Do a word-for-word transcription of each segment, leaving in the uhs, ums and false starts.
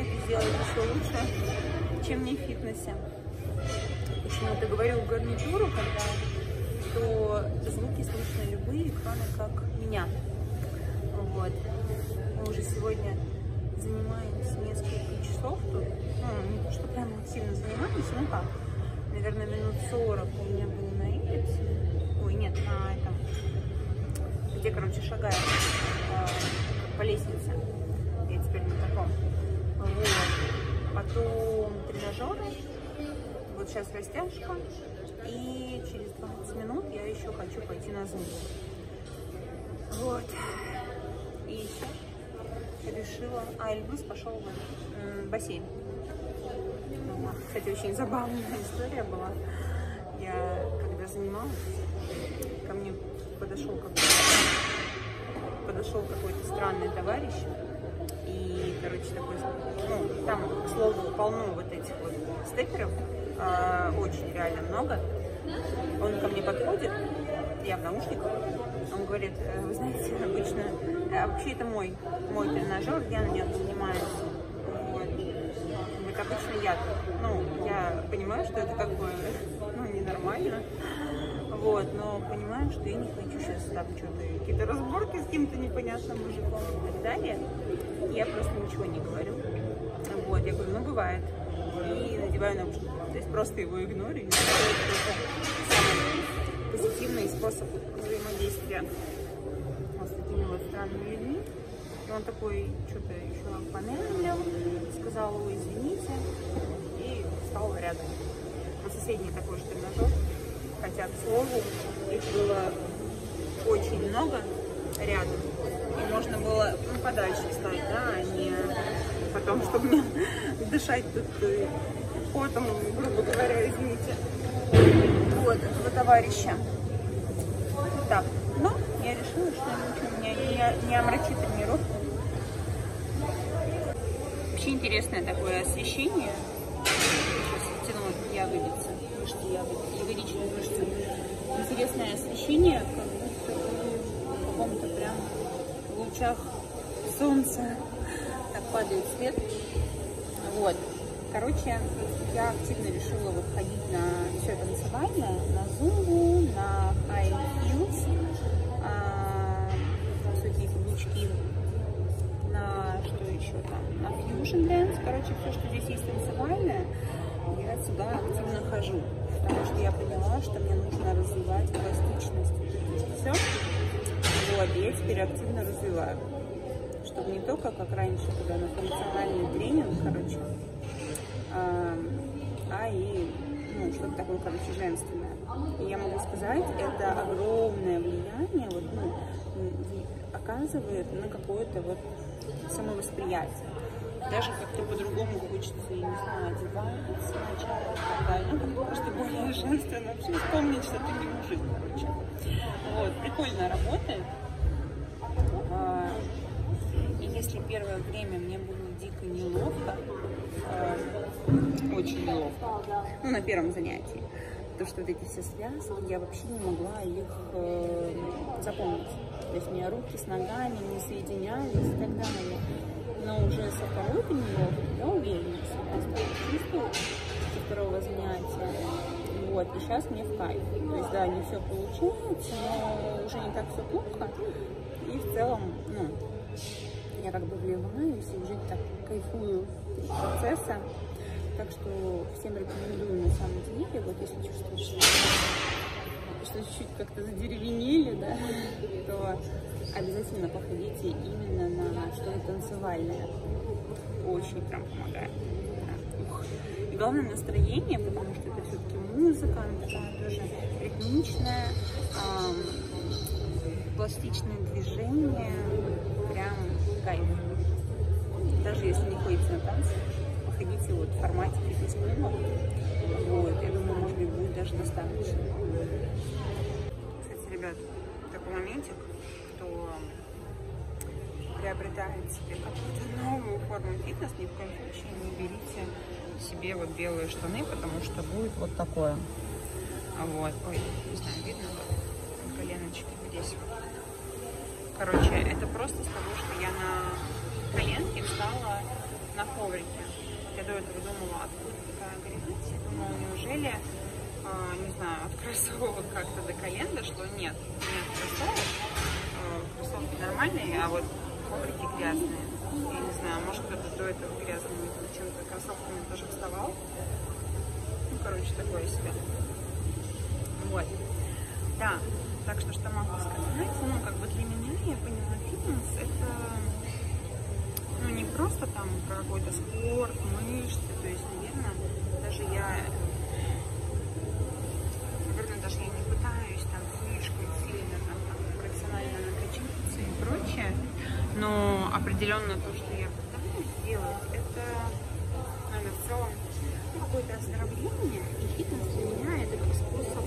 это сделать еще лучше, чем не в фитнесе. Почему-то говорю гарнитуру, когда то звуки слышно любые, кроме как меня. Вот. Мы уже сегодня занимаемся несколько часов тут. Ну, не то, что прям сильно занимаемся, ну как, наверное, минут сорок у меня было на эллипсе. Ой, нет, на этом, где, короче, шагаю э, по лестнице. Я теперь на таком. Вот. Потом тренажеры. Вот сейчас растяжка. И через двадцать минут я еще хочу пойти на зум. Вот. И еще решила... А, Эльбрус пошел в бассейн. Кстати, очень забавная история была. Я, когда занималась, ко мне подошел какой-то подошел какой-то странный товарищ. И, короче, такой... Ну, там, к слову, полно вот этих вот степеров. Э, очень реально много. Он ко мне подходит, я в наушниках. Он говорит, вы знаете, обычно... А вообще это мой, мой тренажер, я на нем занимаюсь. Вот. Вот обычно я, ну, я понимаю, что это как бы, ну, ненормально. Вот, но понимаю, что я не хочу сейчас там что-то, какие-то разборки с каким-то непонятным мужиком и так далее. Я просто ничего не говорю. Вот, я говорю, ну, бывает. И надеваю наушники. То есть просто его игнорю. Это самый позитивный способ взаимодействия с такими вот странными людьми. И он такой что-то еще помямлил, сказал, ой, извините, и встал рядом. На соседний такой же тренажер. Хотя, к слову, их было очень много рядом. И можно было, ну, подальше встать, да, а не потом, чтобы мне дышать тут потом, грубо говоря, извините. Вот, этого товарища. Так, ну, я решила, что ничего меня не, не омрачит тренировку. Вообще интересное такое освещение. Сейчас тянула ягодицы, мышцы ягодицы, ягодичные мышцы. Интересное освещение, как будто в каком-то прям лучах солнца так падает свет. Вот. Короче, я активно решила вот ходить на все танцевальное, на зумбу, на high heels, а, высокие каблучки, на что еще там, на fusion dance. Короче, все, что здесь есть танцевальное, я сюда активно хожу, потому что я поняла, что мне нужно развивать пластичность. Все. Вот, я теперь активно развиваю. Чтобы не только, как раньше, когда на функциональный тренинг, короче, а, а и, ну, что-то такое, короче, женственное. И я могу сказать, это огромное влияние вот, ну, оказывает на какое-то вот самовосприятие. Даже как-то по-другому хочется, я не знаю, одеваться сначала, ну, просто более женственно, вообще вспомнить, что ты не мужик, короче. Вот, прикольно работает. И если первое время мне было дико неловко, э, очень неловко, ну, на первом занятии, потому что вот эти все связки, я вообще не могла их э, запомнить. То есть у меня руки с ногами не соединялись и так далее. Но уже со второй тренировки я уверенно себя стала чувствовать со второго занятия. Вот, и сейчас мне в кайф. То есть, да, не все получается, но уже не так все плохо. И в целом, ну, я как бы вливаюсь и уже так кайфую от процесса. Так что всем рекомендую на самом деле, вот если чувствуешь, что чуть-чуть как-то задеревенели, да, то обязательно походите именно на что-то танцевальное. Очень прям помогает. Да. Ух. И главное настроение, потому что это все-таки музыка, она такая тоже ритмичная, эм, пластичные движения, прям кайф. Даже если не ходите на танцы, походите вот в формате фитнес-клуба. Вот, я думаю, может быть, будет даже достаточно. Кстати, ребят, такой моментик, кто приобретает себе какую-то новую форму фитнес, ни в коем случае не берите себе вот белые штаны, потому что будет вот такое. Вот, ой, не знаю, видно, коленочки здесь вот. Короче, это просто с того, что я на коленке встала на коврике. Я до этого думала, откуда такая грязь. Я думала, неужели, а, не знаю, от кроссовок как-то до колен дошло. Нет, нет кроссовок. А, кроссовки нормальные, а вот коврики грязные. Я не знаю, может кто-то до этого грязным чем-то кроссовками тоже вставал. Ну, короче, такое себе. Вот. Да, так что что могу сказать? Ну, как бы для меня, я поняла, фитнес это, ну, не просто там про какой-то спорт, мышцы, то есть, наверное, даже я, наверное, даже я не пытаюсь там слишком сильно там, там профессионально накачаться и прочее, но определенно то, что я пытаюсь сделать, это, наверное, в целом какое-то оздоровление, и фитнес для меня это как способ,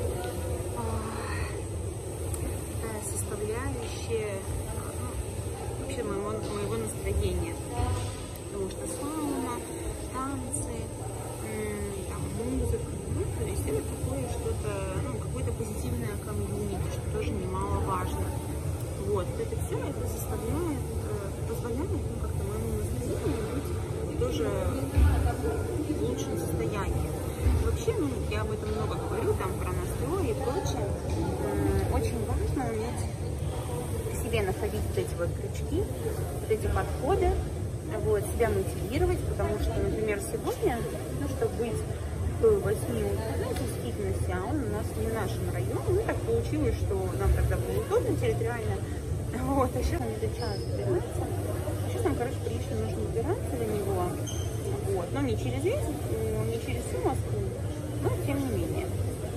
составляющая, ну, вообще моего, моего настроения, потому что сауна, танцы, там, музыка, ну, то есть это такое что-то, ну, какое-то позитивное комьюнити, что тоже немаловажно. Вот, это все, это заставляет, позволяет, ну, как-то моему настроению быть тоже в лучшем состоянии. Вообще, ну, я об этом много говорю, там, про настрой и прочее. Очень важно уметь к себе находить вот эти вот крючки, вот эти подходы, вот, себя мотивировать, потому что, например, сегодня, ну, чтобы быть в восьми утра в фитнесе, а он у нас не в нашем районе, ну, так получилось, что нам тогда было удобно территориально, вот, а сейчас нам это час убираться, сейчас нам, короче, прилично нужно убираться для него, вот, но не через весь, не через всю Москву, но тем не менее,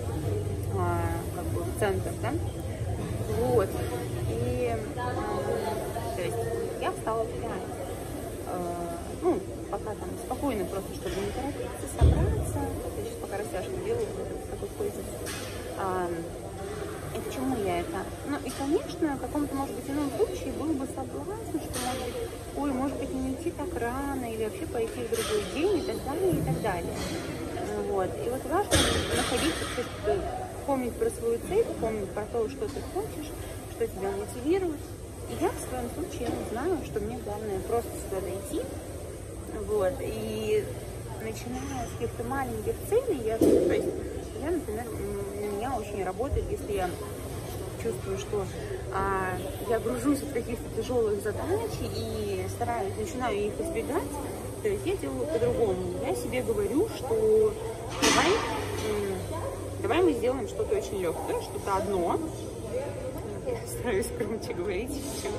а, как бы в центр, да, вот, и, а, то есть, я встала в пять, а, ну, пока там спокойно, просто чтобы не торопиться, собраться, я сейчас пока растяжку делаю, в такой позе, а, и к чему я это? Ну, и, конечно, в каком-то, может быть, ином случае был бы соблазн, что, может быть, ой, может быть, не идти так рано, или вообще пойти в другой день, и так далее, и так далее. Вот. И вот важно находить, помнить про свою цель, помнить про то, что ты хочешь, что тебя мотивирует. И я в своем случае знаю, что мне главное просто сюда дойти. Вот. И начиная с каких-то маленьких целей, я, то есть, я, например, на меня очень работает, если я чувствую, что а, я гружусь от каких-то тяжелых задач и стараюсь, начинаю их избегать, то есть я делаю по-другому. Я себе говорю, что давай, давай мы сделаем что-то очень легкое, что-то одно. Я стараюсь громче говорить, чем,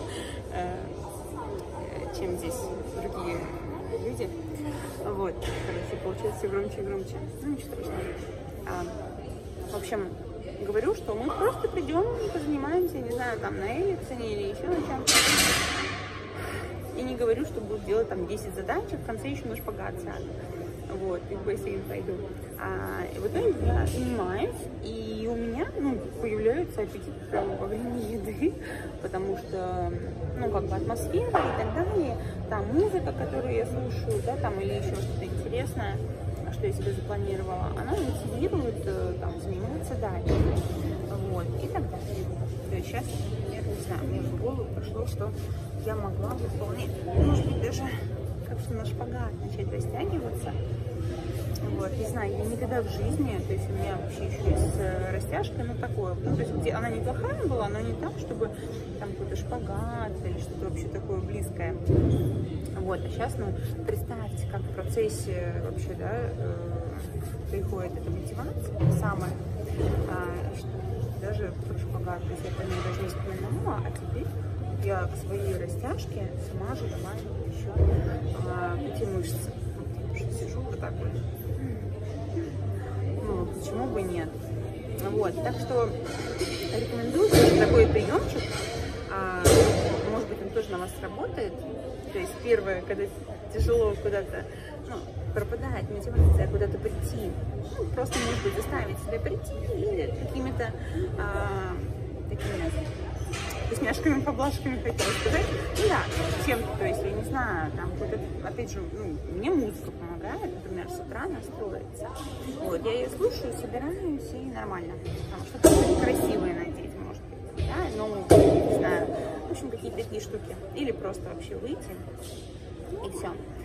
чем здесь другие люди. Вот, короче, получается все громче и громче. Ну, ничего страшного. А, в общем, говорю, что мы просто придем и позанимаемся, не знаю, там, на эллипсоне или еще на чем-то. И не говорю, что буду делать там десять задач, а в конце еще на шпагат сяду. Вот, и в бассейн пойду. А, и в итоге я занимаюсь, и у меня, ну, появляется аппетит прямо во время еды, потому что, ну, как бы атмосфера и так далее, там музыка, которую я слушаю, да, там, или еще что-то интересное, что я себе запланировала, она мотивирует, там, заниматься дальше, вот, и так далее. То есть сейчас, я не знаю, мне в голову пришло, что я могла выполнять, может быть, даже как-то на шпагат начать растягиваться. Вот, не знаю, я никогда в жизни, то есть у меня вообще еще есть растяжка, ну такое, ну, то есть где она неплохая была, но не так, чтобы там какой-то шпагат или что-то вообще такое близкое. Вот, а сейчас, ну, представьте, как в процессе вообще, да, э, приходит эта мотивация самая, а, что даже про шпагат, то есть я про нее даже не вспоминала, а теперь я к своей растяжке сама же добавила еще а, эти мышцы. Вот я сижу вот так вот. Ну, почему бы нет? Вот, так что рекомендую такой приемчик. А, может быть, он тоже на вас сработает. То есть первое, когда тяжело куда-то, ну, пропадает мотивация куда-то прийти, ну, просто, может быть, заставить себя прийти или какими-то а, такими вкусняшками, поблажками, хотела сказать. Ну да, чем-то, то есть, я не знаю, там, опять же, ну, мне музыка помогает, например, с утра настроиться. Вот, я ее слушаю, собираюсь, и нормально. Там что-то красивое надеть, может быть, да, ну, не знаю, в общем, какие-то такие штуки. Или просто вообще выйти, и все.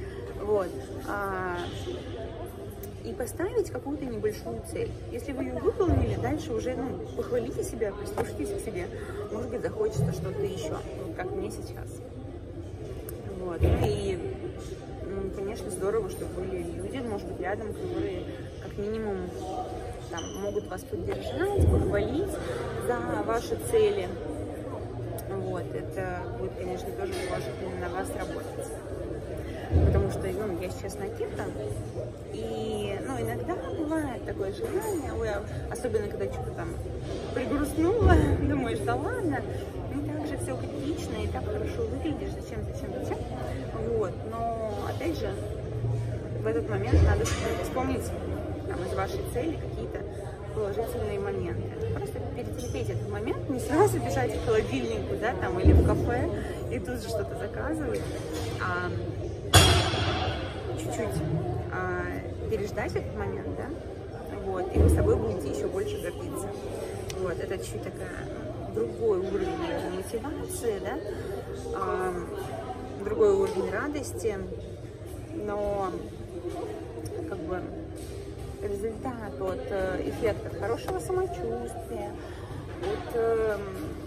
Вот. А, и поставить какую-то небольшую цель. Если вы ее выполнили, дальше уже, ну, похвалите себя, прислушайтесь к себе. Может быть, захочется что-то еще, вот как мне сейчас. Вот. И, ну, конечно, здорово, что были люди, может быть, рядом, которые как минимум там могут вас поддержать, похвалить за ваши цели. Вот. Это будет, конечно, тоже положительно на вас работать. Потому что, ну, я сейчас накидка, и, ну, иногда бывает такое желание, ой, особенно когда что-то там пригрустнуло, думаешь, да ладно, не так же все критично, и так хорошо выглядишь, зачем, зачем, зачем, вот, но, опять же, в этот момент надо вспомнить там, из вашей цели какие-то положительные моменты. Просто перетерпеть этот момент, не сразу бежать к холодильнику, да, там, или в кафе, и тут же что-то заказывать, а чуть-чуть а, переждать этот момент, да, вот, и вы собой будете еще больше гордиться. Вот, это чуть такая другой уровень мотивации, да, а, другой уровень радости, но как бы результат от э, эффекта хорошего самочувствия, от э,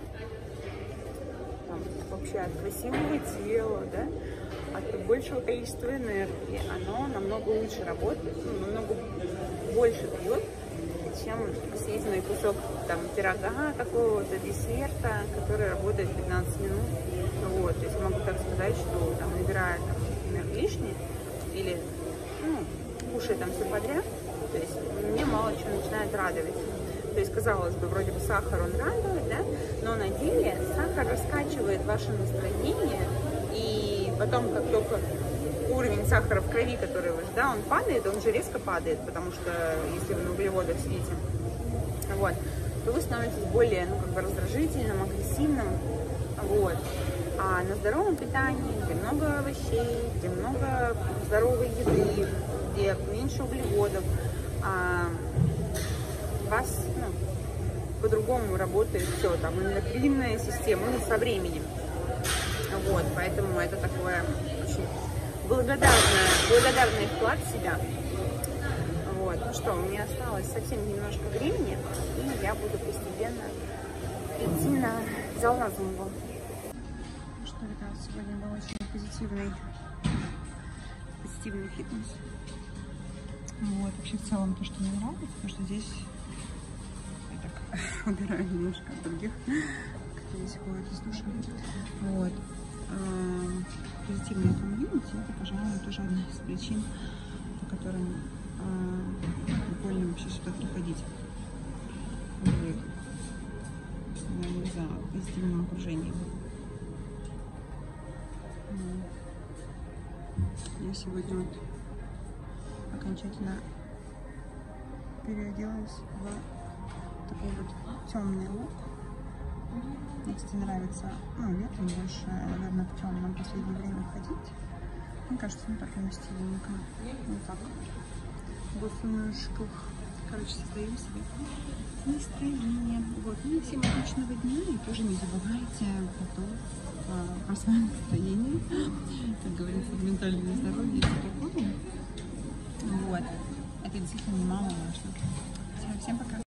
там, вообще от красивого тела, да, от большего количества энергии, оно намного лучше работает, ну, намного больше дает, чем съеденный кусок там пирога, какого-то десерта, который работает пятнадцать минут. Вот, то есть могу так сказать, что там, набирая, там, например, лишнее или, ну, кушая там все подряд, то есть мне мало чего начинает радовать. То есть, казалось бы, вроде бы сахар, он радует, да, но на деле сахар раскачивает ваше настроение, и потом, как только уровень сахара в крови, который ваш, да, он падает, он же резко падает, потому что если вы на углеводах сидите, вот, то вы становитесь более, ну, как бы раздражительным, агрессивным, вот. А на здоровом питании, где много овощей, где много здоровой еды, где меньше углеводов, а, вас, ну, по-другому работает все, там, эндокринная система, ну, со временем. Вот, поэтому это такое очень благодарное, благодарный вклад в себя. Вот, ну что, у меня осталось совсем немножко времени, и я буду постепенно идти на зал на зумбу. Что, ребят, сегодня был очень позитивный, позитивный фитнес. Вот, вообще в целом то, что мне нравится, потому что здесь я так убираю немножко от других, кто здесь ходит и слушает. Вот. Позитивное комьюнити, это, пожалуй, тоже одна из причин, по которым э, прикольно вообще сюда приходить. Вот. Наверное, за позитивным окружением. Я сегодня вот окончательно переоделась в такой вот темный лук. Мне, кстати, нравится, ну, летом больше, наверное, в темном в последнее время ходить. Мне кажется, ну, так прям стильненько. Вот так. В босоножках. Короче, создаю себе настроение. Вот. Ну и всем отличного дня. И тоже не забывайте потом про свое настроение. Как говорится, ментальное здоровье и все такое. Вот. Это действительно немаловажно. Всем пока.